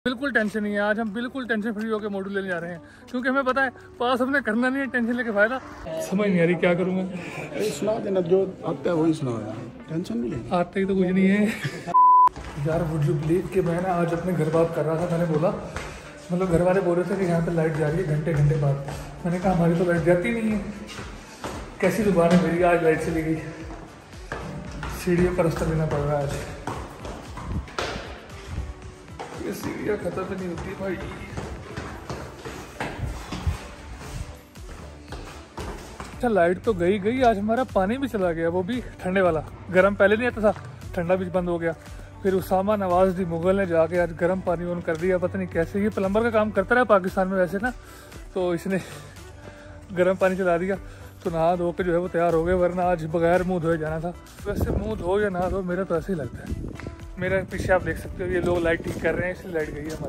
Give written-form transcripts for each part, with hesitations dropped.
बिल्कुल टेंशन नहीं है। आज हम बिल्कुल टेंशन फ्री होकर मॉड्यूल लेने जा रहे हैं, क्योंकि हमें पता है पास हमने करना नहीं है, टेंशन लेके फायदा। समझ नहीं आ रही क्या करूँगा। सुना देना, जो आता है वही सुना यार, टेंशन नहीं लेनी। आता ही तो कुछ नहीं है यार। वुड यू बिलीव कि मैं ना आज अपने घर बात कर रहा था। मैंने बोला मतलब घर वाले बोल रहे थे कि यहाँ पे लाइट जा रही है घंटे घंटे बाद। मैंने कहा हमारी तो लाइट जाती नहीं है। कैसी दुकान है मेरी, आज लाइट चली गई। सीढ़ियों का रास्ता लेना पड़ रहा है आज। ये सीढ़ियाँ खत्म नहीं होती भाई। अच्छा लाइट तो गई। आज हमारा पानी भी चला गया, वो भी ठंडे वाला। गर्म पहले नहीं आता था, ठंडा भी बंद हो गया। फिर उसामा नवाज़ मुगल ने जाके आज गर्म पानी ऑन कर दिया। पता नहीं कैसे, ये प्लम्बर का काम करता रहा पाकिस्तान में वैसे ना, तो इसने गर्म पानी चला दिया। तो नहा धो के जो है वो तैयार हो गए, वरना आज बगैर मुंह धोए जाना था। वैसे मुंह धो या ना धो, मेरा तो ऐसे ही लगता है। मेरा पीछे आप देख सकते हो, ये लोग लाइट ठीक कर रहे हैं, इसलिए लाइट गई है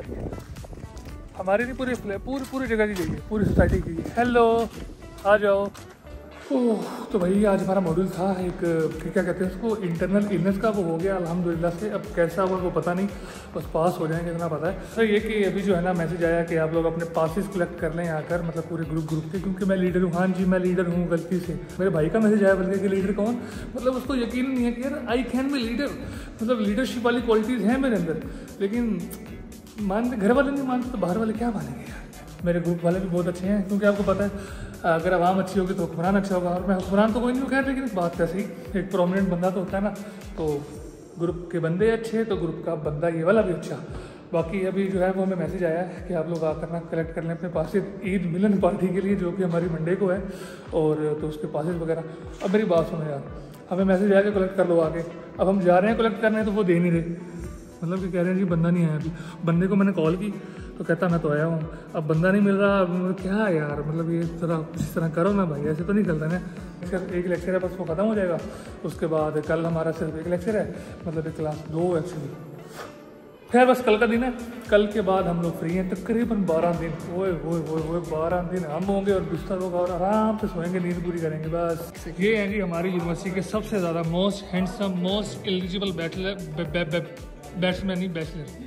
हमारी नहीं, पूरी जगह की गई है, पूरी सोसाइटी की है। हेलो आ जाओ। ओह तो भाई आज हमारा मॉड्यूल था एक, क्या कहते हैं उसको, इंटरनल इलनेस का। वो हो गया अल्हम्दुलिल्लाह से। अब कैसा हुआ वो पता नहीं, बस पास हो जाएंगे इतना पता है। तो ये कि अभी जो है ना मैसेज आया कि आप लोग अपने पासेस कलेक्ट कर लें आकर, मतलब पूरे ग्रुप के, क्योंकि मैं लीडर हूँ। हाँ जी मैं लीडर हूँ, गलती से मेरे भाई का मैसेज आया बल्कि कि लीडर कौन, मतलब उसको यकीन नहीं है कि यार आई कैन बी लीडर, मतलब लीडरशिप वाली क्वालिटीज़ हैं मेरे अंदर। लेकिन मानते, घर वाले नहीं मानते तो बाहर वाले क्या मानेंगे यार। मेरे ग्रुप वाले भी बहुत अच्छे हैं, क्योंकि आपको पता है अगर आवाम अच्छी होगी तो हुक्मरान अच्छा होगा। और मैं हुक्मरान तो कोई नहीं खैर, लेकिन बात कैसे ही एक प्रोमिनेंट बंदा तो होता है ना। तो ग्रुप के बंदे अच्छे तो ग्रुप का बंदा ये वाला भी अच्छा। बाकी अभी जो है वो हमें मैसेज आया है कि आप लोग आकर ना कलेक्ट कर लें अपने पास ईद मिलन पार्टी के लिए, जो कि हमारी मंडे को है। और तो उसके पासेस वगैरह। अब मेरी बात सुनो यार, हमें मैसेज आया कि कलेक्ट कर लो आगे। अब हम जा रहे हैं कलेक्ट करने, तो वो दे नहीं रहे, मतलब कि कह रहे हैं जी बंदा नहीं आया अभी। बंदे को मैंने कॉल की तो कहता मैं तो आया हूँ, अब बंदा नहीं मिल रहा। क्या यार, मतलब ये इस तरह करो ना भाई, ऐसे तो नहीं चलता ना। एक लेक्चर है बस, वो ख़त्म हो जाएगा। उसके बाद कल हमारा सिर्फ एक लेक्चर है, मतलब एक क्लास 2 एक्चुअली। खैर बस कल का दिन है, कल के बाद हम लोग फ्री हैं तकरीबन 12 दिन। ओए 12 दिन हम होंगे और बिस्तर होगा और आराम से सोएंगे, नींद पूरी करेंगे बस। ये है जी हमारी यूनिवर्सिटी के सबसे ज़्यादा most handsome, most eligible batsman, नहीं बैचलर।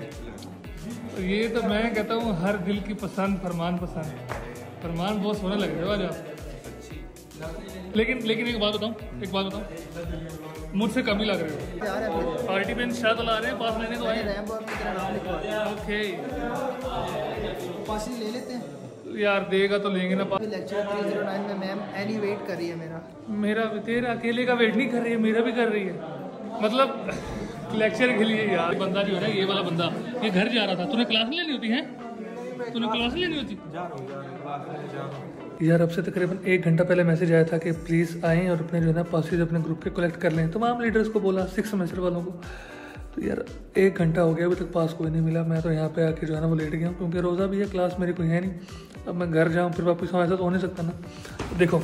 तो ये तो मैं कहता हूँ हर दिल की पसंद, फरमान पसंद। फरमान बहुत सोने लग रहे हो आज आप। लेकिन एक बात बताऊँ, मुझसे कम ही लग रहे हो। पार्टी में शायद तो ला रहे हैं, पास लेने को आए। ओके पास ही ले लेते हैं यार, देगा तो लेंगे ना। लेक्चर 309 में मैम एनी वेट कर रही है मेरा तेरा अकेले का वेट नहीं कर रही है, मेरा भी कर रही है। मतलब लेक्चर के लिए यार। बंदा जो है ना, ये वाला बंदा, ये घर जा रहा था। तूने क्लास लेनी होती है, तूने क्लास लेनी होती यार। अब से तकरीबन 1 घंटा पहले मैसेज आया था कि प्लीज़ आएँ और अपने जो है ना पासेज अपने ग्रुप के कलेक्ट कर लें। तमाम लीडर्स को बोला, 6 सेमेस्टर वालों को। तो यार 1 घंटा हो गया, अभी तक पास कोई नहीं मिला। मैं तो यहाँ पे आके जो है ना वो लेट गया हूँ, क्योंकि रोज़ा भी है, क्लास मेरी कोई है नहीं। अब मैं घर जाऊँ फिर वापस आऊँ, ऐसा तो हो नहीं सकता ना। देखो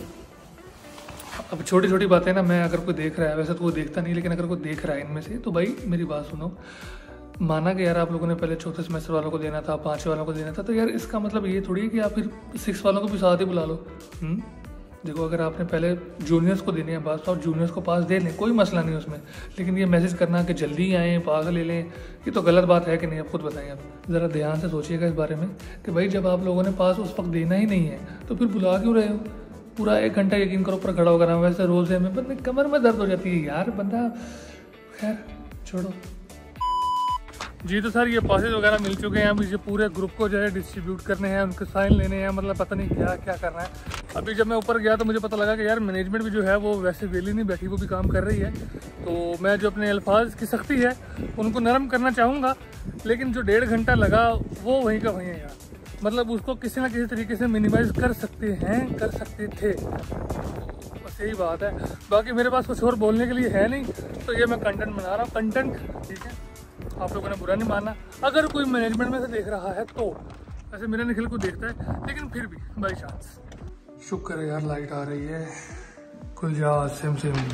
अब छोटी छोटी बातें ना, मैं अगर कोई देख रहा है, वैसे तो वो देखता नहीं, लेकिन अगर कोई देख रहा है इनमें से, तो भाई मेरी बात सुनो। माना कि यार आप लोगों ने पहले 4थे सेमेस्टर वालों को देना था, 5वें वालों को देना था, तो यार इसका मतलब ये थोड़ी है कि आप फिर 6 वालों को भी साथ ही बुला लो। देखो अगर आपने पहले जूनियर्स को देने हैं पास, तो जूनियर्स को पास दे लें, कोई मसला नहीं उसमें। लेकिन ये मैसेज करना कि जल्दी आएँ पास ले लें, ये तो गलत बात है कि नहीं? आप खुद बताएं। आप ज़रा ध्यान से सोचिएगा इस बारे में कि भाई जब आप लोगों ने पास उस वक्त देना ही नहीं है, तो फिर बुला क्यों रहे हो? पूरा 1 घंटा यकीन करो ऊपर खड़ा होकर। वैसे रोज़े में बंदे कमर में दर्द हो जाती है यार, बंदा। खैर छोड़ो जी। तो सर ये पासेज वगैरह मिल चुके हैं, मुझे पूरे ग्रुप को जो है डिस्ट्रीब्यूट करने हैं, उनके साइन लेने हैं, मतलब पता नहीं क्या क्या करना है। अभी जब मैं ऊपर गया तो मुझे पता लगा कि यार मैनेजमेंट भी जो है वो वैसे वेली नहीं बैठी, वो भी काम कर रही है। तो मैं जो अपने अल्फाज की सख्ती है उनको नरम करना चाहूँगा, लेकिन जो 1.5 घंटा लगा वो वहीं का वहीं है यार। मतलब उसको किसी ना किसी तरीके से मिनिमाइज़ कर सकते थे। बस यही बात है। बाकी मेरे पास कुछ और बोलने के लिए है नहीं, तो ये मैं कंटेंट बना रहा हूँ। कंटेंट ठीक है, आप लोगों ने बुरा नहीं मानना अगर कोई मैनेजमेंट में से देख रहा है तो। वैसे मेरा निखिल को देखता है, लेकिन फिर भी बाई चांस। शुक्र है यार लाइट आ रही है। खुल जा सिम।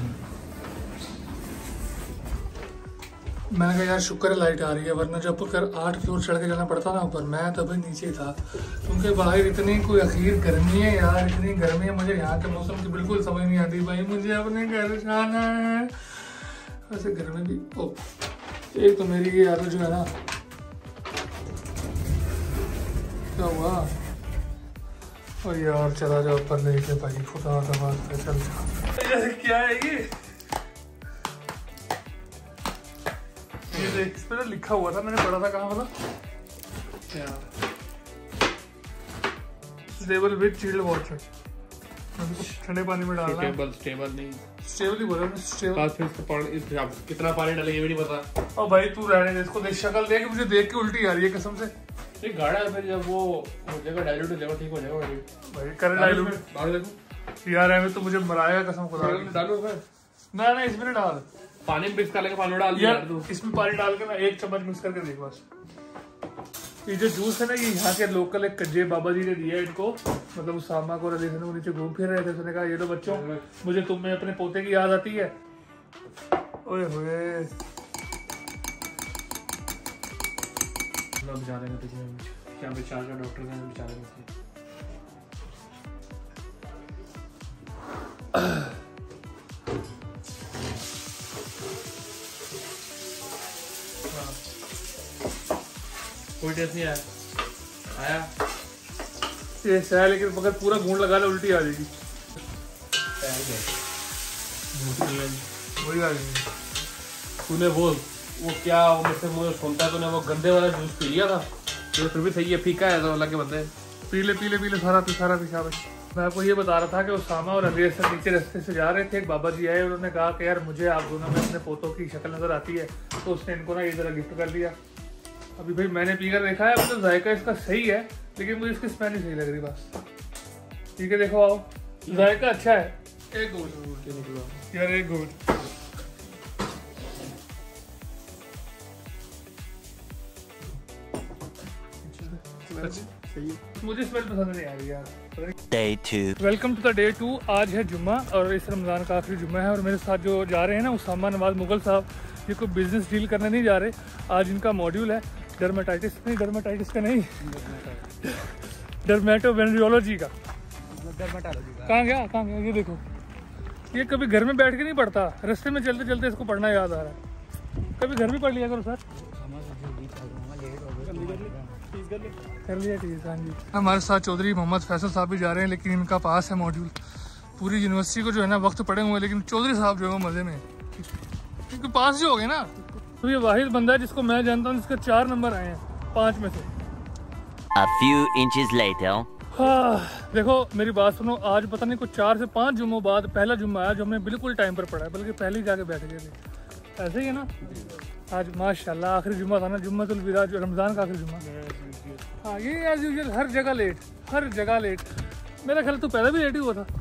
मैंने कहा यार शुक्र है लाइट आ रही है, वरना जब कर 8 फ्लोर चढ़ के जाना पड़ता ना ऊपर, मैं तभी नीचे था। क्योंकि बाहर इतनी कोई अखीर गर्मी है यार, इतनी गर्मी है, मुझे यहाँ के मौसम की बिल्कुल समझ नहीं आती भाई। मुझे अपने घर जाना है। वैसे घर में भी एक तो मेरी ये आदत जो है ना, क्या हुआ? और यार चला जाओ ऊपर लेके भाई, खुदा का वास्ता चल जा। क्या है ये देख, इस पे तो लिखा हुआ था, मैंने पढ़ा था कहाँ वाला, स्टेबल विद चिल्ड वाटर, ठंडे पानी में डालना है। स्टेबल नहीं, स्टेबल ही बोला स्टेबल। फिर इसको कितना पानी डालेंगे ये भी नहीं पता। और भाई तू रहने दे इसको, देख शक्ल देख, मुझे देख के उल्टी आ रही है कसम से। एक गाढ़ा है, फिर जब वो हो जाएगा डाइल्यूट हो जाएगा, ठीक हो जाएगा भाई कर डाइल्यूट। देखो यार ऐਵੇਂ तो मुझे मराएगा कसम खुदा की। डालो फिर, ना इसमें नहीं डाल, पानी में मिक्स कर लेके पानी डाल यार इसमें पानी डाल के ना 1 चम्मच मिक्स करके देख बस। ये जो जूस है ना, ये यहाँ के लोकल एक कज्जे बाबा जी ने दिया है इनको, मतलब उसामा को रलीस ने नीचे घूम फिर रहे थे, उसने कहा ये लो बच्चों, मुझे तुम में अपने पोते की याद आती है। ओए होए बेचारे ने क्या बेचारे का डॉक्टर ने बेचारे ने कोई टेस्ट नहीं आया ये सह, लेकिन मगर पूरा घूंट लगा ले उल्टी आ जाएगी। वही आ जाएगी। तूने वो क्या वो मुझसे मुझे सुनता है, तूने वो गंदे वाला जूस पी लिया था जो फिर भी सही है, फीका है तो अल्लाह के बंदे। पीले पीले पीले सारा पेशाब। मैं आपको ये बता रहा था कि उसामा और अलीर से नीचे रास्ते से जा रहे थे, एक बाबा जी आए, उन्होंने कहा कि यार मुझे आप दोनों में अपने पोतों की शक्ल नजर आती है, तो उसने इनको ना ये जरा गिफ्ट कर दिया। अभी भाई मैंने पीकर देखा है, मतलब जायका इसका सही है, लेकिन मुझे इसकी स्मेल नहीं सही लग रही बस। ठीक है देखो आओ, जायका अच्छा है। एक घूंट यार, एक घूंट। मुझे स्मेल पसंद नहीं आ रही यार। Day 2. Welcome to the day 2। आज है जुम्मा और इस रमज़ान का आखिरी जुम्मा है, और मेरे साथ जो जा रहे हैं ना उसामा नवाज मुगल साहब, ये कोई बिजनेस डील करने नहीं जा रहे। आज इनका मॉड्यूल है डर्मेटाइटिस का नहीं, डर्मेटोवेनरियोलॉजी का। कहाँ गया ये देखो, ये कभी घर में बैठ के नहीं पढ़ता, रास्ते में चलते चलते इसको पढ़ना याद आ रहा है। कभी घर में पढ़ लिया करो सर। कर लिया ठीक है जी। हमारे साथ चौधरी मोहम्मद फैसल साहब भी जा रहे हैं, लेकिन इनका पास है मॉड्यूल। पूरी यूनिवर्सिटी को जो है ना वक्त पड़े हुए हैं, लेकिन चौधरी साहब जो है मजे में, क्योंकि पास जो हो गए ना। तो ये वाहिद बंदा है जिसको मैं जानता हूँ जिसके 4 नंबर आए हैं 5 में से। A few inches later. हाँ देखो मेरी बात सुनो, आज पता नहीं कुछ 4 से 5 जुम्मों बाद पहला जुम्मा आया जो हमने बिल्कुल टाइम पर पढ़ा है, बल्कि पहले ही जाके बैठ गए थे। ऐसे ही है ना, आज माशाल्लाह आखिरी जुम्मा था ना, जुम्मतुल विदा, जो रमज़ान का आखिरी जुम्मा। हाँ ये एज यूजुअल हर जगह लेट। मेरा ख्याल तो पैदा भी लेट ही हुआ था।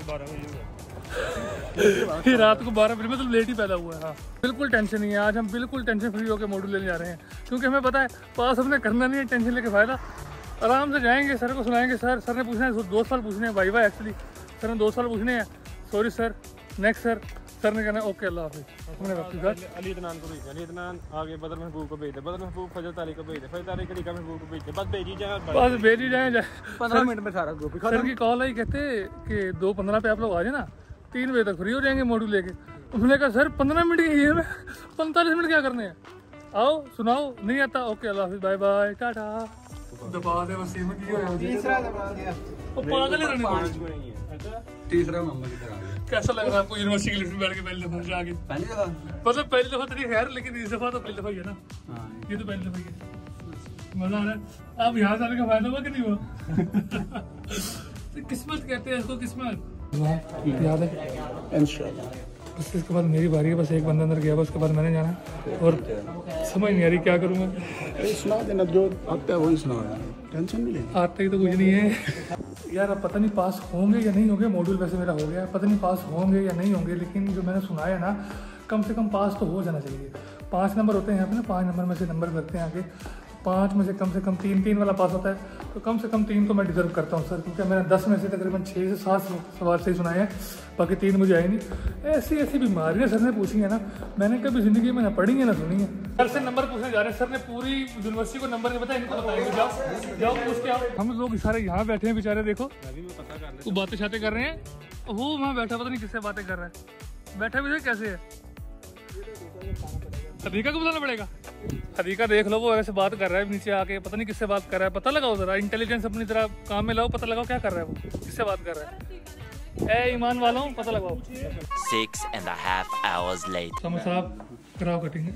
ये रात को 12 बजे में तो लेट ही पैदा हुआ है। हाँ बिल्कुल टेंशन नहीं है, आज हम बिल्कुल टेंशन फ्री होकर मॉड्यूल लेने जा रहे हैं, क्योंकि हमें पता है पास हमने करना नहीं है, टेंशन लेके फायदा। आराम से जाएंगे, सर को सुनाएंगे। सर ने पूछना है 2 साल पूछने हैं, वाइवा एक्चुअली सर ने 2 साल पूछने हैं। सॉरी सर, नेक्स्ट सर ने कहना ओके अल्लाह हाफिज़। अली इतनान को भेज, अली इतनान आगे बदर महबूब को भेज दे, बदर महबूब फजल तारिक को भेज दे, फजल तारिक अली का महबूब को भेज दे, बस भेज ही जाए। 15 मिनट में सारा ग्रुप। सर की कॉल आई, कहते कि 2:15 पे आप लोग आ जाए ना, 3 बजे तक फ्री हो जाएंगे मॉड्यूल लेके। उन्होंने कहा सर 15 मिनट की है, 45 मिनट क्या करने हैं, आओ सुनाओ। नहीं आता, ओके अल्लाह हाफिज़, बाय बाय टाटा। दबा दे बस, तीसरा दबा दिया। पागल है। तीसरा नंबर की तरह कैसा लग रहा है आपको यूनिवर्सिटी की लिफ्ट में बैठ के पहली दफा जाके? पहली दफा मतलब पहली दफा तो नहीं खैर, लेकिन इस दफा तो पहली दफा ही है ना। ये तो पहली दफा ही है। मजा आ रहा है। अब यहाँ जाने का फायदा हुआ कि नहीं हुआ? तो किस्मत कहते हैं इसको, किस्मत याद है इंशाल्लाह। बस इसके बाद मेरी बारी है, बस एक बंदा अंदर गया, बस उसके बाद मैंने जाना है, और समझ नहीं आ रही क्या करूँगा। सुना देना, जो आता है वही सुना यार, टेंशन नहीं लेनी। आता ही तो कुछ नहीं है यार। अब पता नहीं पास होंगे या नहीं होंगे, मॉड्यूल वैसे मेरा हो गया, पता नहीं पास होंगे या नहीं होंगे, लेकिन जो मैंने सुना है ना, कम से कम पास तो हो जाना चाहिए। 5 नंबर होते हैं यहाँ पे ना, 5 नंबर में से नंबर लगते हैं आगे, 5 में से कम 3 वाला पास होता है, तो कम से कम 3 तो मैं डिजर्व करता हूँ सर, क्योंकि मैंने 10 में से तकरीबन 6 से 7 सवाल सही सुनाए हैं, बाकी 3 मुझे आए नहीं। ऐसी बीमारियाँ सर ने पूछी है ना, मैंने कभी ज़िंदगी में ना पढ़ी है ना सुनी है। सर से नंबर पूछने जा रहे हैं, सर ने पूरी यूनिवर्सिटी को नंबर नहीं बताया, इनको बताएंगे, जाओ पूछ के आओ। हम लोग सारे यहाँ बैठे हैं बेचारे, देखो वो बातें शातें कर रहे हैं, वो वहाँ बैठा पता नहीं किससे बातें कर रहा है, बैठा भी कैसे है, तरीका को बताना पड़ेगा। हदीका देख लो, वो ऐसे बात कर रहा है नीचे आके, पता नहीं किससे बात कर रहा है। पता लगाओ जरा, इंटेलिजेंस अपनी तरह काम में लाओ, पता लगाओ क्या कर रहा है वो, किससे बात कर रहा है। ए ईमान वालों, पता लगाओ। 6.5 hours later. समझ साहब कराओ कटिंग,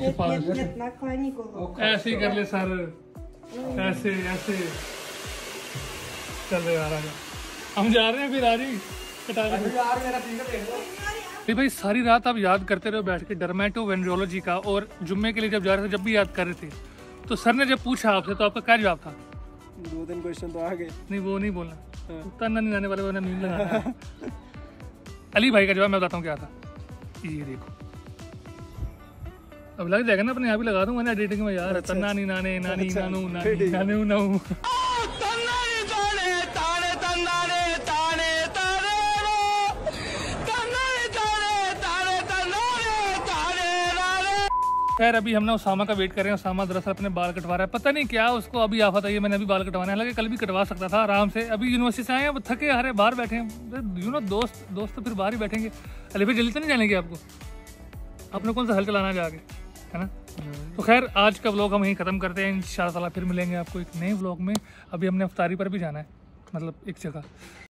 ऐसे ही कर ले सर, ऐसे ऐसे चल रहे यार, हम जा रहे हैं फिर। आ रही भाई, सारी रात आप याद करते रहो बैठ के डर्मेटोवेनरोलॉजी का, और जुम्मे के लिए जब जा रहे थे जब भी याद कर रहे थे, तो सर ने जब पूछा आपसे तो आपका क्या जवाब था? 2-3 क्वेश्चन तो आ गए। नहीं वो नहीं बोलना, तन्ना नहीं जाने वाले को नींद लगाना। अली भाई का जवाब मैं बताता हूँ क्या था, ये देखो। अब लग जाएगा ना, अपने यहाँ भी लगा दूंगा ना एडिटिंग में यार। तन्ना नहीं नाने नानी नानू नानी नानू नानू। खैर अभी हम ना उसामा का वेट कर रहे हैं। उसामा दरअसल अपने बाल कटवा रहा है, पता नहीं क्या उसको अभी आफत आई है। मैंने अभी बाल कटवाना है, हालांकि कल भी कटवा सकता था आराम से। अभी यूनिवर्सिटी से आए हैं, वो थके हारे बाहर बैठे हैं। यू नो दोस्त तो फिर बाहर ही बैठेंगे। अली भाई जल्दी तो नहीं जानेंगे आपको, आपने कौन सा हल चलाना है आगे, है ना। तो खैर आज का व्लॉग हम यहीं ख़त्म करते हैं। इंशाअल्लाह फिर मिलेंगे आपको एक नए व्लॉग में। अभी हमने अफ्तारी पर भी जाना है, मतलब एक जगह।